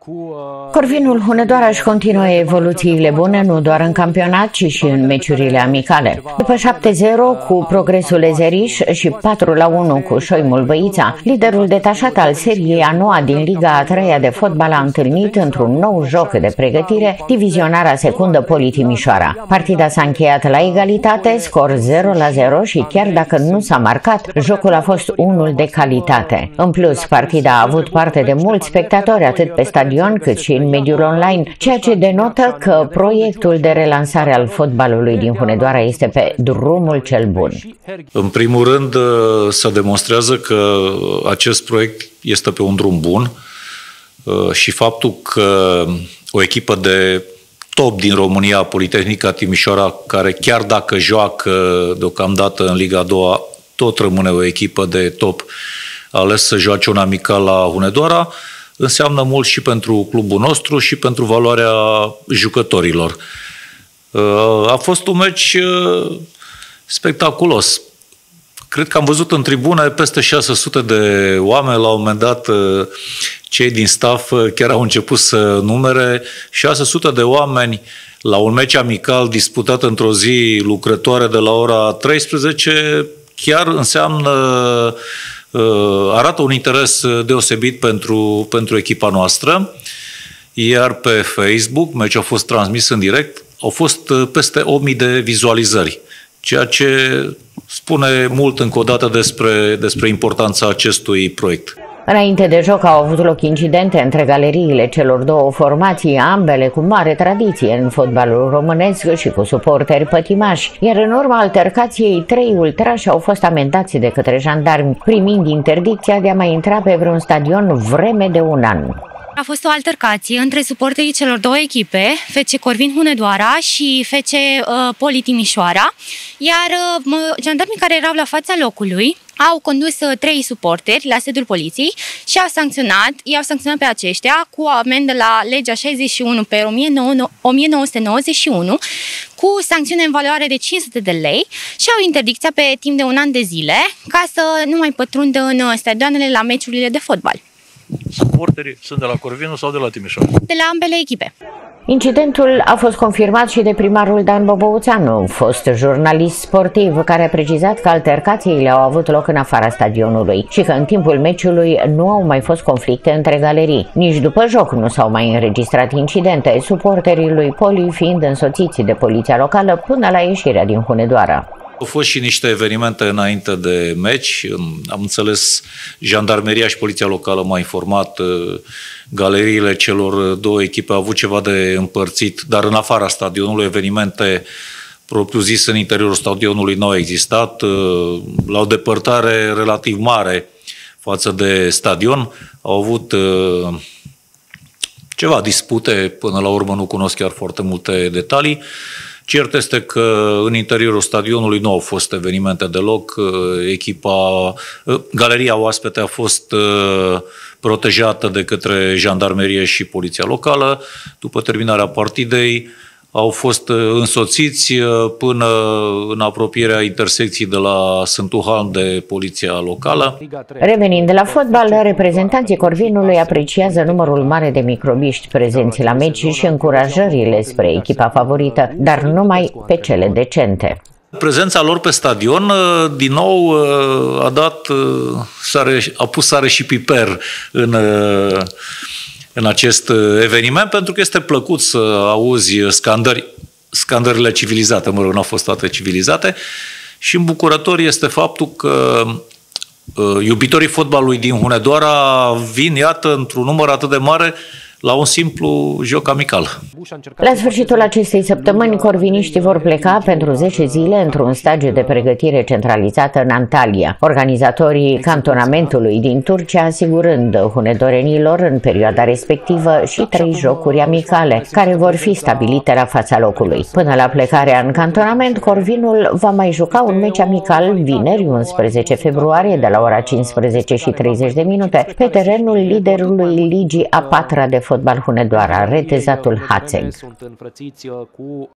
Corvinul Hunedoara își continuă evoluțiile bune nu doar în campionat, ci și în meciurile amicale. După 7-0 cu Progresul Ezeriș și 4-1 cu Șoimul Băița, liderul detașat al seriei a noua din Liga a 3-a de fotbal a întâlnit într-un nou joc de pregătire divizionarea secundă Poli Timișoara. Partida s-a încheiat la egalitate, scor 0-0 și chiar dacă nu s-a marcat, jocul a fost unul de calitate. În plus, partida a avut parte de mulți spectatori atât pe stadion cât și în mediul online, ceea ce denotă că proiectul de relansare al fotbalului din Hunedoara este pe drumul cel bun. În primul rând, se demonstrează că acest proiect este pe un drum bun și faptul că o echipă de top din România, Politehnica Timișoara, care chiar dacă joacă deocamdată în Liga a doua, tot rămâne o echipă de top, a ales să joace un amical la Hunedoara, înseamnă mult și pentru clubul nostru și pentru valoarea jucătorilor. A fost un meci spectaculos. Cred că am văzut în tribune peste 600 de oameni. La un moment dat, cei din staff chiar au început să numere. 600 de oameni la un meci amical disputat într-o zi lucrătoare de la ora 13 chiar înseamnă... arată un interes deosebit pentru echipa noastră, iar pe Facebook, meciul a fost transmis în direct, au fost peste 8.000 de vizualizări, ceea ce spune mult încă o dată despre importanța acestui proiect. Înainte de joc au avut loc incidente între galeriile celor două formații, ambele cu mare tradiție în fotbalul românesc și cu suporteri pătimași, iar în urma altercației 3 ultrași au fost amendați de către jandarmi, primind interdicția de a mai intra pe vreun stadion vreme de un an. A fost o altercație între suporterii celor două echipe, FC Corvin Hunedoara și FC Poli Timișoara, iar jandarmii care erau la fața locului au condus 3 suporteri la sediul poliției și i-au sancționat pe aceștia cu o amendă la legea 61 pe 1991, cu sancțiune în valoare de 500 de lei și au interdicția pe timp de un an de zile ca să nu mai pătrundă în stadioanele la meciurile de fotbal. Suporterii sunt de la Corvinul sau de la Timișoara? De la ambele echipe. Incidentul a fost confirmat și de primarul Dan Bobouțanu, fost jurnalist sportiv, care a precizat că altercațiile au avut loc în afara stadionului și că în timpul meciului nu au mai fost conflicte între galerii. Nici după joc nu s-au mai înregistrat incidente, suporterii lui Poli fiind însoțiți de poliția locală până la ieșirea din Hunedoara. Au fost și niște evenimente înainte de meci. Am înțeles, jandarmeria și poliția locală m-a informat, galeriile celor două echipe au avut ceva de împărțit, dar în afara stadionului evenimente propriu-zis în interiorul stadionului nu au existat. La o depărtare relativ mare față de stadion au avut ceva dispute, până la urmă nu cunosc chiar foarte multe detalii. Cert este că în interiorul stadionului nu au fost evenimente deloc. Galeria oaspete a fost protejată de către jandarmerie și poliția locală. După terminarea partidei au fost însoțiți până în apropierea intersecției de la Sântuhan de poliția locală. Revenind de la fotbal, reprezentanții Corvinului apreciază numărul mare de microbiști prezenți la meci și încurajările spre echipa favorită, dar numai pe cele decente. Prezența lor pe stadion, din nou, a pus sare și piper în acest eveniment, pentru că este plăcut să auzi scandările civilizate, mă rog, nu au fost toate civilizate, și îmbucurător este faptul că iubitorii fotbalului din Hunedoara vin, iată, într-un număr atât de mare la un simplu joc amical. La sfârșitul acestei săptămâni, corviniștii vor pleca pentru 10 zile într-un stagiu de pregătire centralizată în Antalya, organizatorii cantonamentului din Turcia asigurând hunedorenilor în perioada respectivă și 3 jocuri amicale, care vor fi stabilite la fața locului. Până la plecarea în cantonament, Corvinul va mai juca un meci amical vineri 11 februarie de la ora 15:30 pe terenul liderului Ligii a 4-a de fotbal Hunedoara, Retezatul Hațeg.